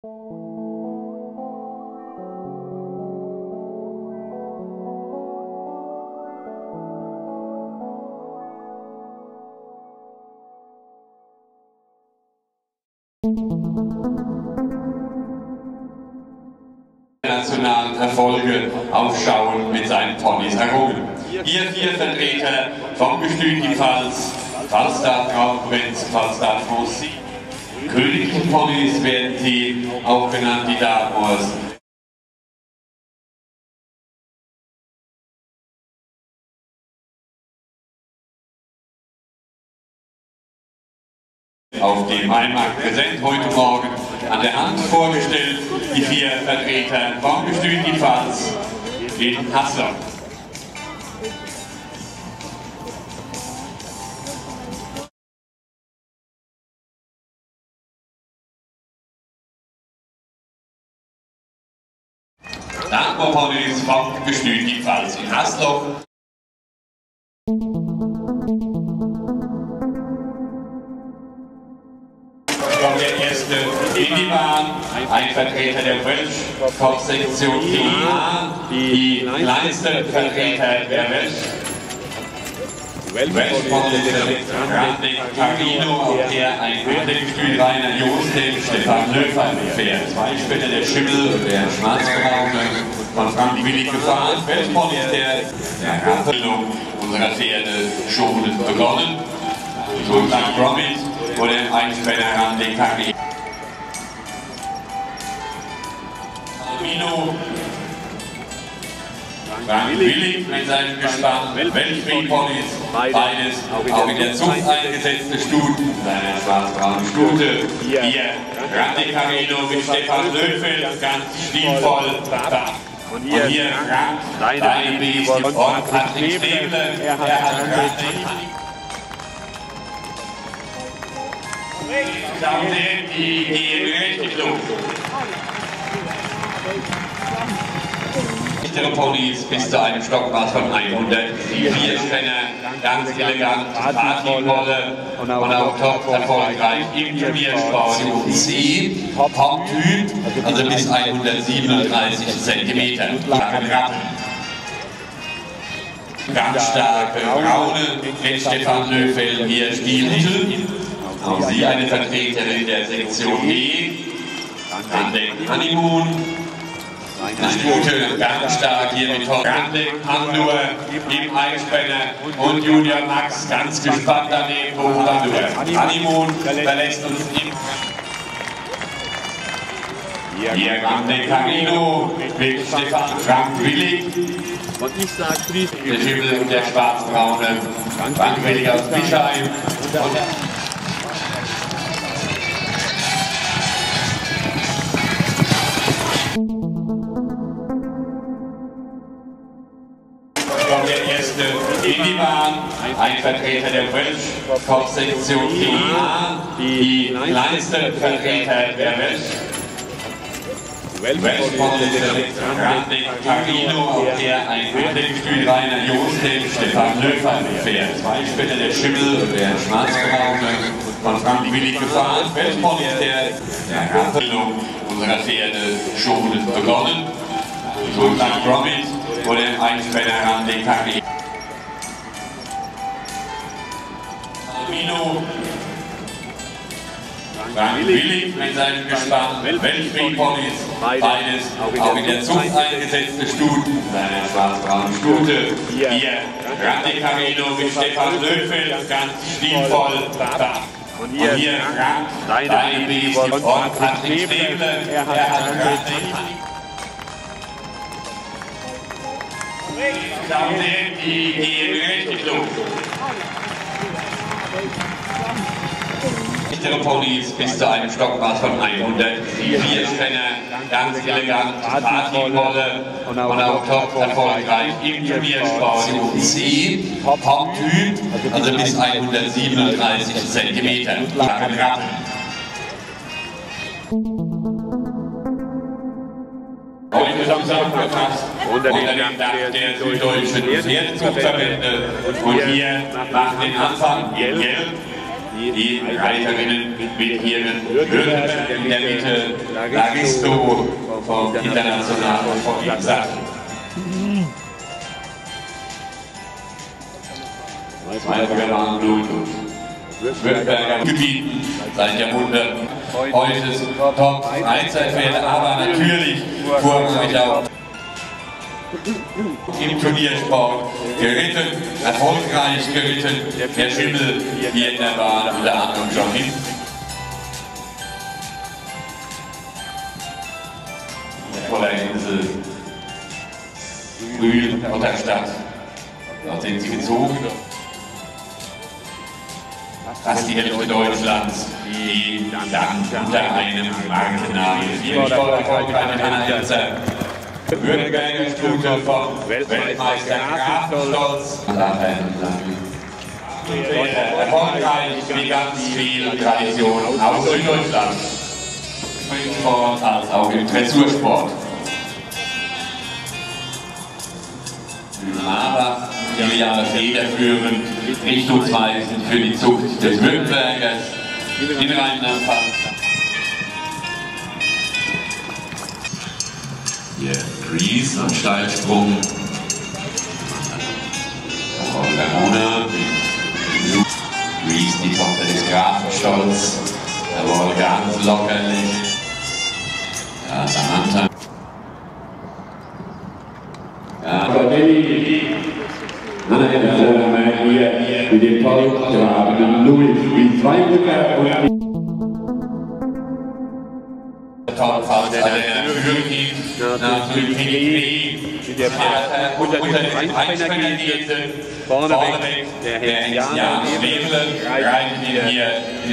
Nationalen Erfolge aufschauen mit seinen Ponys errungen. Hier 4 Vertreter vom Gestüt die Pfalz, Pfalz-Saar Traumprinz, Pfalz-Saar Francy. Königlichen Ponys werden sie auch genannt, die Dartmoors. Auf dem Maimarkt präsent heute Morgen an der Hand vorgestellt, die 4 Vertreter vom Gestüt die Pfalz in Hasler. Dartmoor-Ponys vom Gestüt die Pfalz in Hasler. Der erste in die Bahn, ein Vertreter der Welsh Top-Sektion DA, die kleinste Vertreter der Welsh. Welsh-Ponys Grande Carino, auf der ein Gestüt Rainer Josef, Stefan Löfer fährt. 2 Spinner der Schimmel und der Schwarzbraune von Frank Willig gefahren. Welsh-Ponys der Abfüllung unserer Pferde schon begonnen. So ein Gromit oder ein Spinner Grande Carino. Frank Willig mit seinem Gespann, Welsh-Ponys, beides auch in der Zucht eingesetzte Stuten, seine schwarz-braune Stute. Hier Grande Carino mit Stefan Löffel, ganz stilvoll. Und hier Frank, deine Biest, und Patrick Stäbler, er hat Grande. Die gehen richtig los. Ponys bis zu einem Stockmaß von 100, die 4 Spänner, ganz elegant, Partywolle und auch top erfolgreich im Turniersport. C, Top-Typ, also bis 137 cm. Ganz starke Braune mit Stefan Löffel, hier Stielhügel. Auch sie eine Vertreterin der Sektion B. Dann den Honeymoon. Eine Stute, ganz stark hier mit Grande Pandur im Einspänner und Junior Max ganz gespannt daneben, wo Pandur. Honeymoon verlässt uns im. Hier Grande Carino mit Stefan Frank Willig. Und ich sage schließlich der Schimmel und der schwarzbraune Frank Willig aus Bischheim. Der erste in die Bahn, ein Vertreter der Welsh Top-Sektion DA, die kleinste Vertreter der Welsh. Welsh-Ponys Grande Carino, auf der ein Gestüt Rainer Josef, Stefan Löfer fährt. 2 Spinner der Schimmel und der Schwarzbraune von Frank Willig gefahren. Welsh-Ponys der Abfüllung unserer Pferde schon begonnen. So ein Gromit oder ein Spinner Grande Carino. Frank Willig mit seinem Gespann, Welsh-Ponys, beides auch in der Zucht eingesetzte Stuten, seine schwarz-braune Stute. Hier Grande Carino mit Stefan Löffel, ganz stilvoll. Und hier Frank, deine Biest, und Patrick Stäbler, er hat Grande. Die gehen richtig los. Ponys bis zu einem Stockmaß von 100, die 4 Spänner, ganz elegant, Partywolle und auch top erfolgreich im Turniersport. C, Top-Typ, also bis 137 cm. Heute zusammengefasst unter dem Dach der süddeutschen Pferdezuchtverbände und hier nach dem Anfang in Gelb Die Reiterinnen mit ihren Würden in der Mitte, Lagisto vom internationalen Sportsachen. Zwei Programme Blut und Württemberger Gebieten seit Jahrhunderten. Heute ist Top Freizeitpferde, aber natürlich vorrangig auch im Turniersport geritten, erfolgreich geritten. Der Schimmel hier in der Bahn unter anderem schon hin. Voller Insel, Brühl, Otterstadt, aus denen sie gezogen. Fast die Hälfte Deutschlands, die dann unter einem Markennamen hier keine Einser. Württemberger Stute vom Weltmeister Grafenstolz. Erfolgreich wie ganz viel Tradition aus Süddeutschland. Im Sport als auch im Dressursport. Aber viele Jahre federführend, richtungsweisend für die Zucht des Württembergers in Rheinland-Pfalz-Saar. Hier Ries am Steilsprung. Ries, die Tochter des Grafenstolz. Jawohl, ganz lockerlich. Ja, Samantha. Ja, hier mit dem Polgraben Louis in zwei Rücker und nach Südpegel mit der unter den Einspännergehenden vorneweg der Herr Schwebele reiten wir hier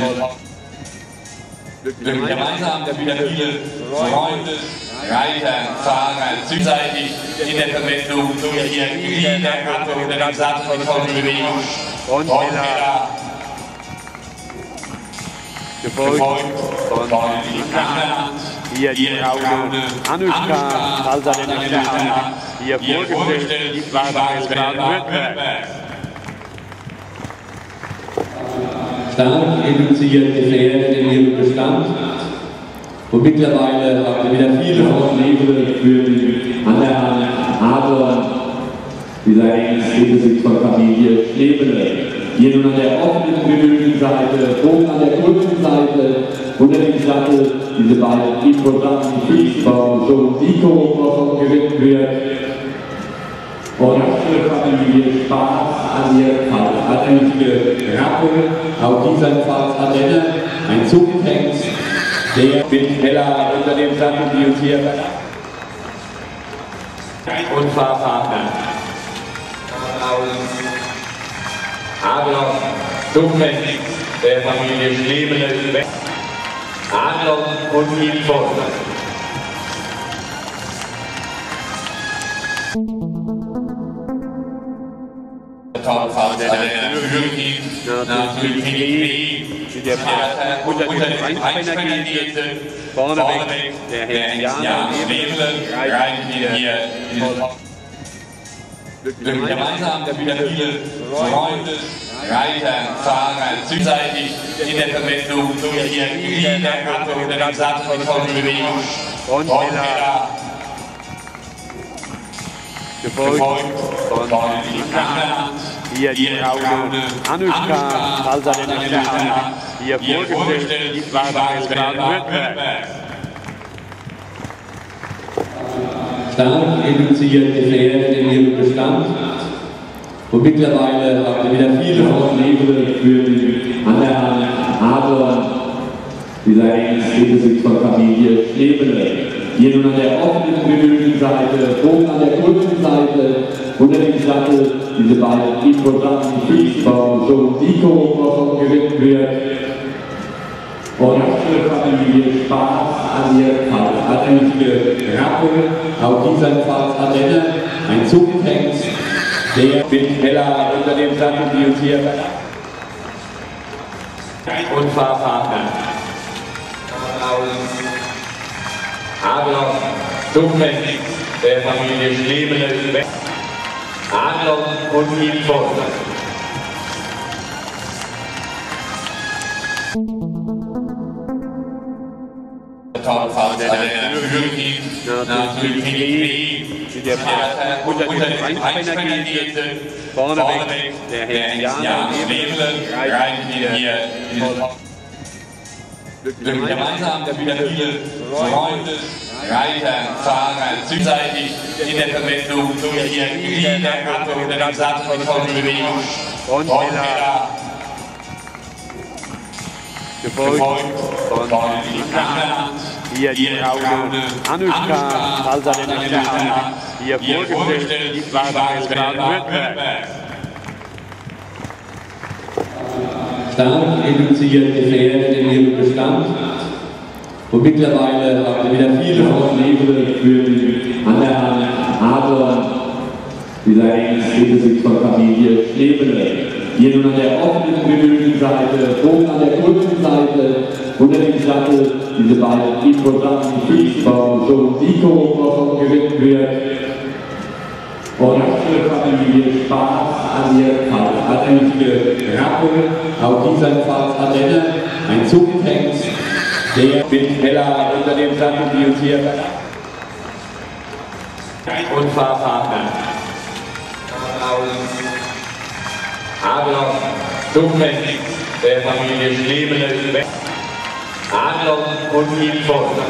gemeinsam wieder viele Freunde, Reiter, Fahrer, südseitig in der Verwendung durch ihr Gliedergatte unter dem Sattel in voller Bewegung und gefolgt von Hand. Hier die braune Anushka, also hier vorgestellt, die Baden Württemberg. Stark reduziert Gefährdet in ihrem Bestand. Und mittlerweile haben wir wieder viele Vorschläge für an der Hand Adler, dieser Engelsbesitz von Familie Schwebele. Hier nun an der offenen Tribünenseite, oben an der kurzen Seite, unter dem Sattel diese beiden imposanten Kriegsbaum, so Nico, was geritten wird. Und für Familie Spaß an ihr Pfalz. Atlantische Rappe, auf dieser Pfalz-Ardenner, ein Zugtext, der mit Ella unter dem Sattel, die uns hier und Fahrpartner. Adler, Zugtext der Familie Schwebele, Adler und Info. Nach Südpegel mit der unter den Einspännergehenden vorneweg der Herr Schwebele reiten wir hier gemeinsam wieder viele Freunde, Reiter, Fahrer, südseitig in der Verwendung durch ihr Gliedergatte unter dem Sattel in voller Bewegung und gefolgt von Hand. Hier die braune Anushka, also hier vorgestellt, die Baden Württemberg. Stark reduziert Gefährdet in ihrem Bestand. Und mittlerweile haben wir wieder viele Vorschläge für an der Hand Adler, dieser Engelsbesitz von Familie Schwebele. Hier nun an der offenen Tribünenseite, oben an der kurzen Seite, unter dem Sattel diese beiden imposanten Kriegsbaum, so Nico, was geritten wird. Und für Familie Spaß an ihr Pfalz. Atlantische Rappe, auf dieser Pfalz-Ardenner, ein Zugtext, der mit Ella unter dem Sattel, die uns hier und Fahrpartner. Adler, Zugtext der Familie Schwebele, Adler und Info. Mit der Fahrt unter den Einspännergehende, vorneweg der Herr Jan reiten hier gemeinsam wieder viele Freunde, Reiter, Fahrer, zugzeitig in der Verwendung durch ihr Gliedergattung unter dem Sattel mit Bewegung Frontteller, gefolgt von Hand. Hier die braune Anushka, also hier vorgestellt, die Baden Württemberg. Stark reduziert gefährdet in ihrem Bestand und mittlerweile haben wir wieder viele Vorschläge für die an der Hand Adler dieser engsten von Familie Schlebele. Hier nun an der offenen Menüseite, oben an der kurzen Seite, unter dem Sattel diese beiden imposanten Füßbau, so Nico, was geritten wird. Und für Familie Spaß an ihr kaltblütige Rappe. Auf dieser Pfalz-Saar ein Zuchthengst, der mit Ella unter dem Sattel, die uns hier und Fahrpartner. Adler, Zuchthengst der Familie Schlebele, Adler und ihm folgt.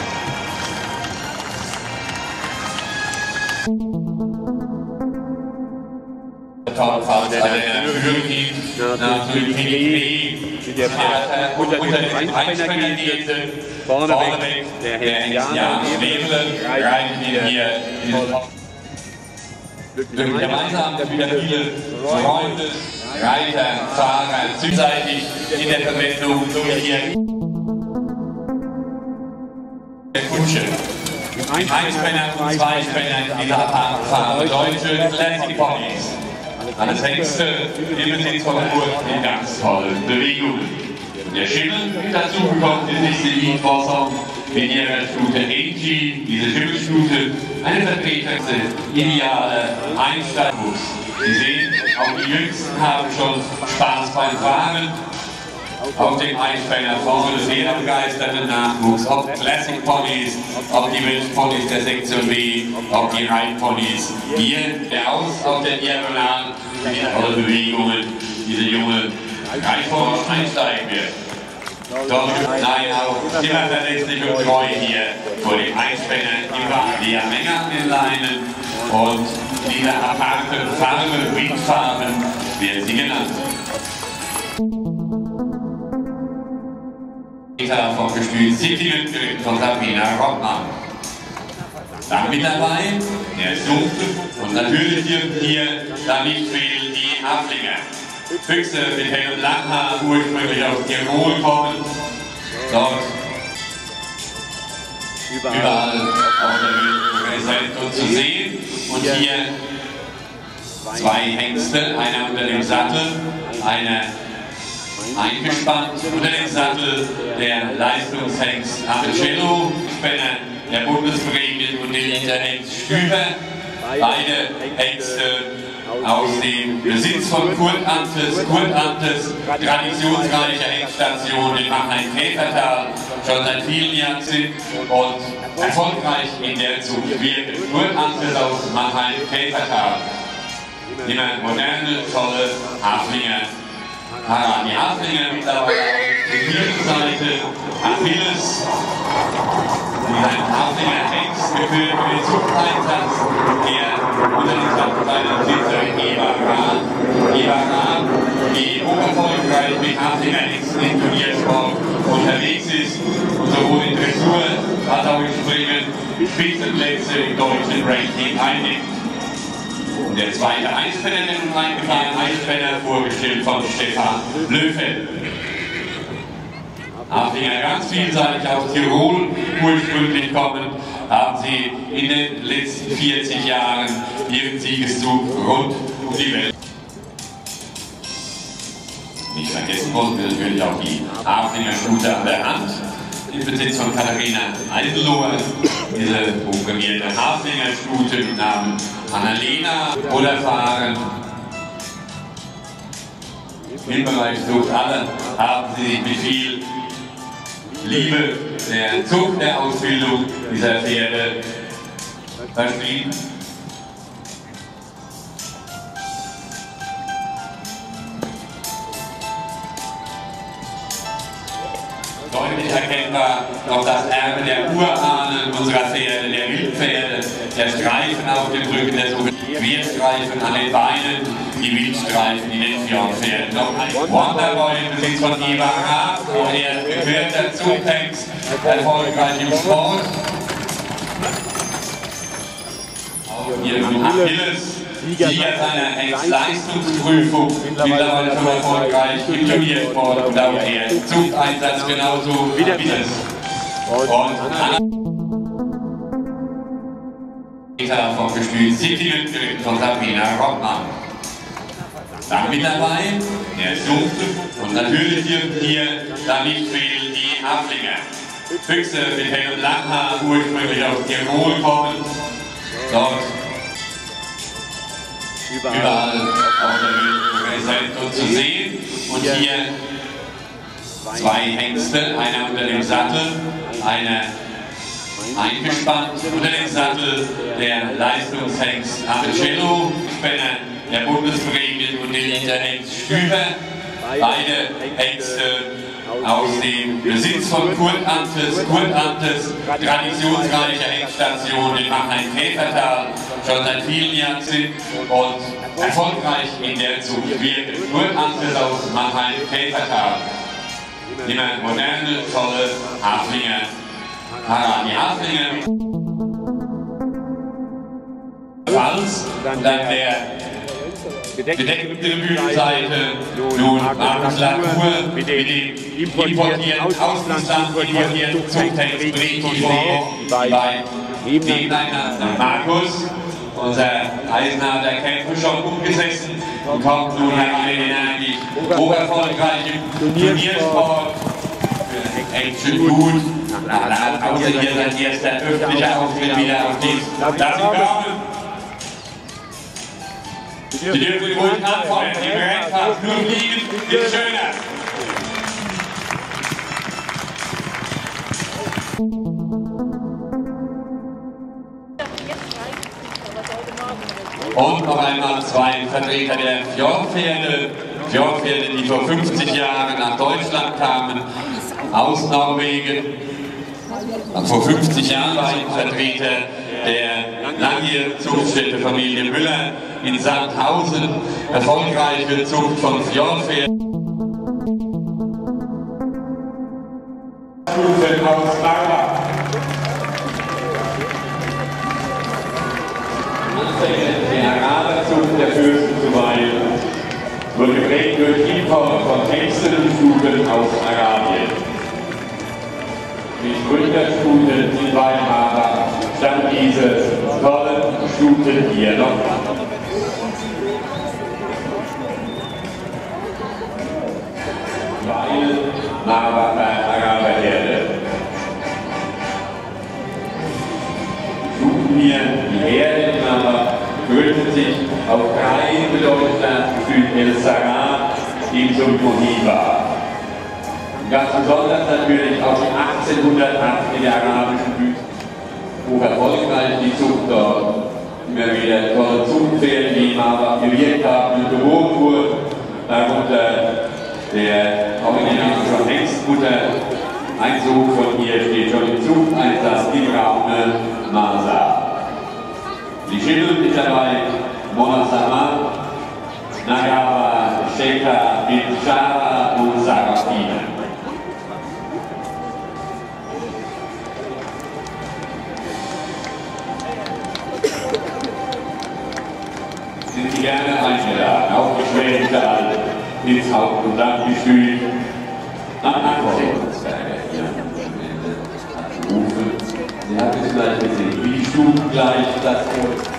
Mit der Fahrt unter den Einspännergehende, vorneweg der Herr Jan reiten hier gemeinsam wieder viele Freunde, Reiter, Fahrer, zugzeitig in der Verwendung durch ihr Kutsche. Einspänner und Zweispänner in dieser fahren deutsche Classic Ponys. Alles Hengste im Besitz von Geburt in ganz tollen Bewegungen. Der Schimmel dazu bekommt die nächste Liedforschung mit ihrer Stute Angie, diese Schimmelstute, eine Vertreterste ideale Einsteigerwuchs. Sie sehen, auch die Jüngsten haben schon Spaß beim Fahren. Auf dem Einspänner vorne sehr begeisterten Nachwuchs, ob Classic Ponys, ob die Milchponys der Sektion B, ob die Reitponys. Hier der Aus auf der Diagonal, mit tolle Bewegungen, diese junge Reitpony einsteigen wird. Doch nein, auch immer verlässlich und treu hier vor dem Einspänner im Wagen. Die Menge an den Leinen und diese aparte Farbe, Windfarben, werden sie genannt. Vom Gestüt City von Sabina Rottmann. Dann mit dabei der Sucht und natürlich dürfen hier da nicht fehlen die Haflinger. Füchse mit Hell- und Langhaar, ursprünglich aus Tirol kommen, dort überall auf der Welt präsent und zu sehen. Und hier zwei Hengste, einer unter dem Sattel, einer eingespannt unter dem Sattel der Leistungshengst Apicello, Spänner der Bundesprämien und der Hengst Stüber. Beide Hengste aus dem Besitz von Kurt Amtes, traditionsreiche Hengststation in Mannheim-Käfertal, schon seit vielen Jahren sind und erfolgreich in der Zucht wirken. Kurt Amtes aus Mannheim-Käfertal. Immer moderne, tolle Haflinger. Die Haflinger mittlerweile auf der vierten Seite, Achilles, ein Haflinger Hengst geführt für den Zuchteinsatz, der unter dem Sattel seiner Besitzerin Eva Rahn, die hocherfolgreich mit Haflinger Hengsten im Turniersport unterwegs ist und sowohl in Dressur als auch in Springen Spitzenplätze im deutschen Ranking einnimmt. Der zweite Einspänner, der nun reingefahren, Einspänner, vorgestellt von Stefan Löffel. Haflinger ganz vielseitig aus Tirol ursprünglich kommen, haben sie in den letzten 40 Jahren ihren Siegeszug rund um die Welt. Nicht vergessen wollen wir natürlich auch die Haflinger Stute an der Hand, im Besitz von Katharina Eisenloher, diese hochprämierte Haflinger Stute mit Namen Annalena oder fahren im Bereich Zucht. Alle haben sie sich mit viel Liebe der Zucht, der Ausbildung dieser Pferde verschrieben. Deutlich erkennbar noch das Erbe der Urahnen unserer Pferde, der Wildpferde, der Streifen auf dem Rücken, der sogenannten Querstreifen an den Beinen, die Wildstreifen, die Netzjordpferde. Noch ein Wonderboy im Besitz von Eva Raab, auch er gekürter Zuchttext, erfolgreich im Sport. Auch hier im Achilles, Sieger seiner Hengstleistungsprüfung, mittlerweile schon erfolgreich im Turniersport und auch er Zuchteinsatz genauso wie das. Und vom Gestüt Sittingen, geritten von Sabrina Rottmann. Dann mit dabei der Zucht und natürlich dürfen hier da nicht fehlen die Haflinger. Füchse mit Fell und Langhaar, ursprünglich aus Tirol kommen, dort überall auf der Welt präsent und zu sehen. Und hier zwei Hengste, einer unter dem Sattel, einer eingespannt unter dem Sattel, der Leistungshengst Amecello, Spänner der Bundesprämien und Elite-Hengst Stüber. Beide Hengste aus dem Besitz von Kurt Amtes, traditionsreiche Hengststation in Mannheim-Käfertal, schon seit vielen Jahren sind und erfolgreich in der Zucht wirken. Kurt Amtes aus Mannheim-Käfertal. Immer moderne, tolle Haflinger. Die Haflinger. Pfalz, dann der gedeckten Tribünenseite, nun Markus Latour mit dem importierten Außenstand, importierten Zuchttext, bei nebeneinander. Markus, unser eisenharter Kämpfer, schon umgesessen und kommt nun herein energisch, hocherfolgreich im Turniersport. Echt schön gut. Außer hier sein erster öffentlicher Auftritt wieder auf dem Klassikern. Sie dürfen die ruhig anfeuern. Die Berechtigkeit nur liegen ist schöner. Und noch einmal zwei Vertreter der Fjordpferde, die vor 50 Jahren nach Deutschland kamen, aus Norwegen. Und vor 50 Jahren war ich Vertreter der langjährigen Zuchtstätte Familie Müller in Sandhausen, erfolgreiche Zucht von Fjordpferden. Aus Maimarkt. Der Araberzucht der Fürsten zuweilen wurde geprägt durch Import von Hengsten und Stuten aus Arabien. Die Gründerstuten in Weimar stand diese tollen Stuten hier noch an. Weil Maimarkt Araberherde. Hier die Herde in Maimarkt gründet sich auf drei bedeutender Gestüt El Sarah, die zum Mohiba. Ganz besonders natürlich auch die 1808 in der arabischen Wüste, wo erfolgreich die Zucht dort immer wieder tolle Zuchtpferde, die aber gewirkt haben und geboren wurden, darunter der originale Hengstmutter, ein Sohn von ihr steht schon im Zuchteinsatz, die braune Masa. Die Schimmel mit dabei, Monasama, Nagawa, Sheka, Shara und Sarafina. Sind Sie gerne eingeladen, auf die Schwäbische Alb, ins Haupt- und Landgestüt, nach Anforderungsberger hier am Ende rufen. Sie haben es gleich gesehen, wie die Stufen gleich das